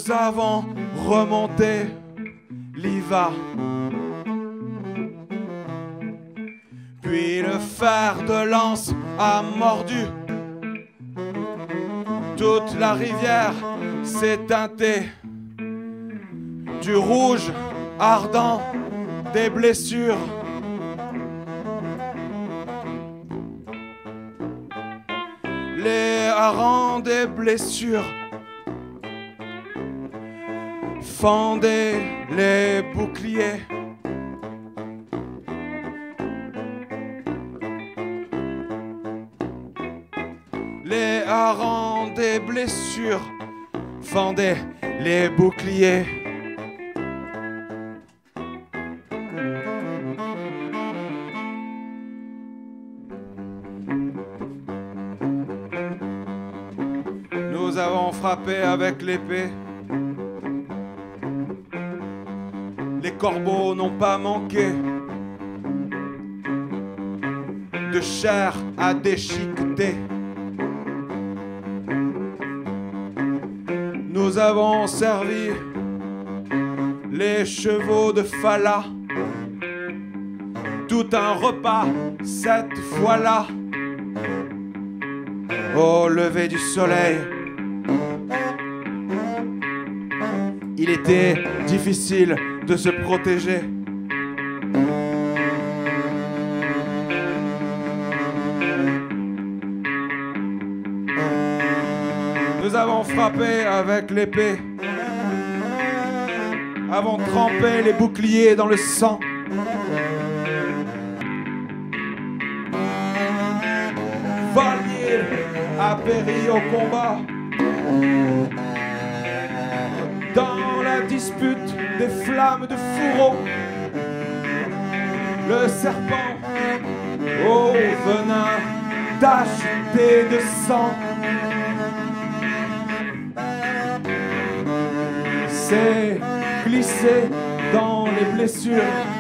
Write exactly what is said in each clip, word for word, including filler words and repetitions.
Nous avons remonté l'Iva, puis le fer de lance a mordu. Toute la rivière s'est teintée du rouge ardent des blessures. Les harengs des blessures fendaient les boucliers. Les harengs des blessures fendaient les boucliers. Nous avons frappé avec l'épée. Les corbeaux n'ont pas manqué de chair à déchiqueter. Nous avons servi les chevaux de Fala, tout un repas cette fois-là. Au lever du soleil, il était difficile de se protéger. Nous avons frappé avec l'épée, avons trempé les boucliers dans le sang. Vallier a péri au combat. Dans la dispute des flammes de fourreau, le serpent au venin tacheté de sang s'est glissé dans les blessures.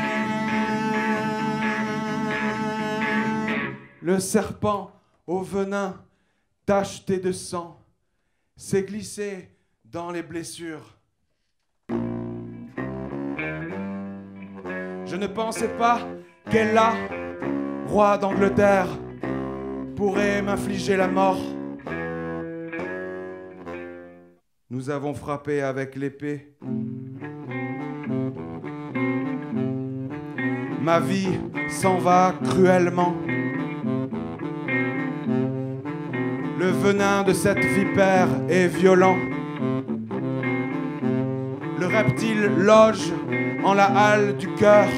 Le serpent au venin tacheté de sang s'est glissé dans les blessures. Je ne pensais pas qu'Ella, roi d'Angleterre, pourrait m'infliger la mort. Nous avons frappé avec l'épée. Ma vie s'en va cruellement. Le venin de cette vipère est violent. Le reptile loge en la halle du cœur.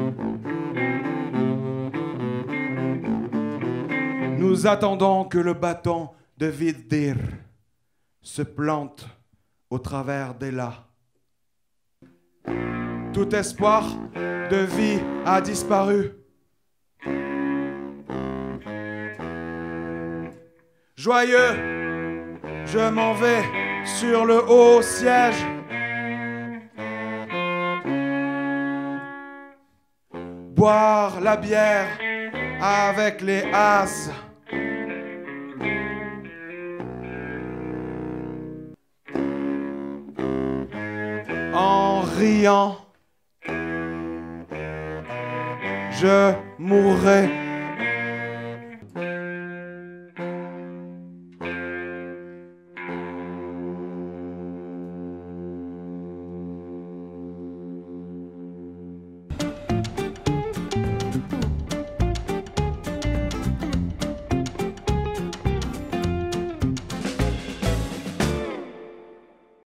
Nous attendons que le bâton de Viddir se plante au travers d'Ella. Tout espoir de vie a disparu. Joyeux, je m'en vais sur le haut siège. Boire la bière avec les as. En riant, je mourrai.